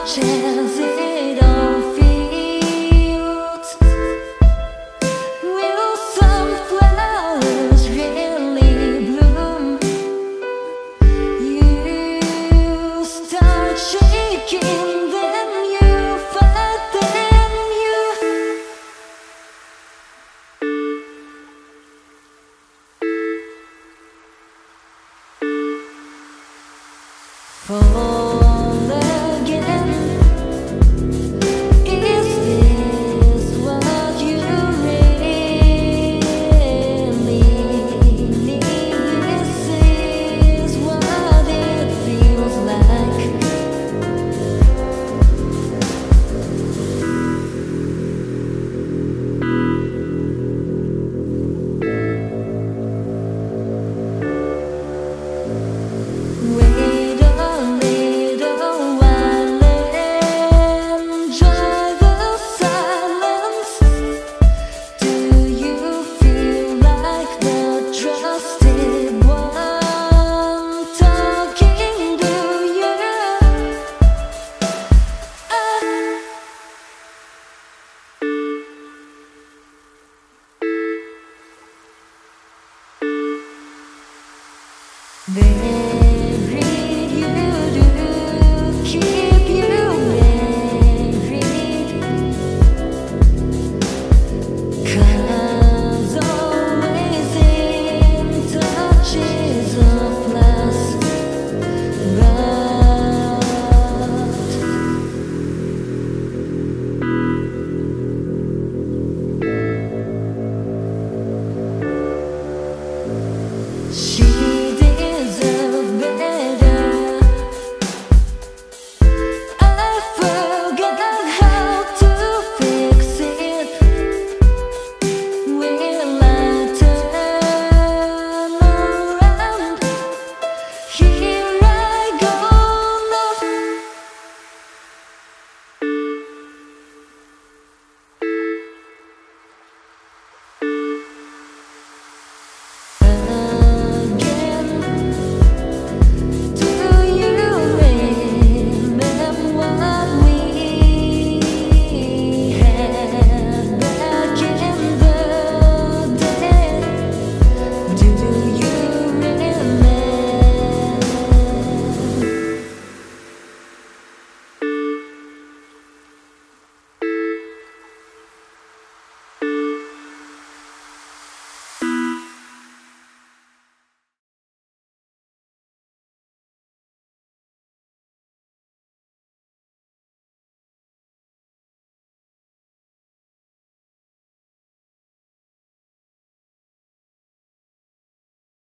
as it all feels. Will some flowers really bloom? You start shaking, then you fight, then you fall again. Is this what you really need? This is what it feels like. Wait a little while, enjoy the silence. Do you feel like the trusted one talking to you? There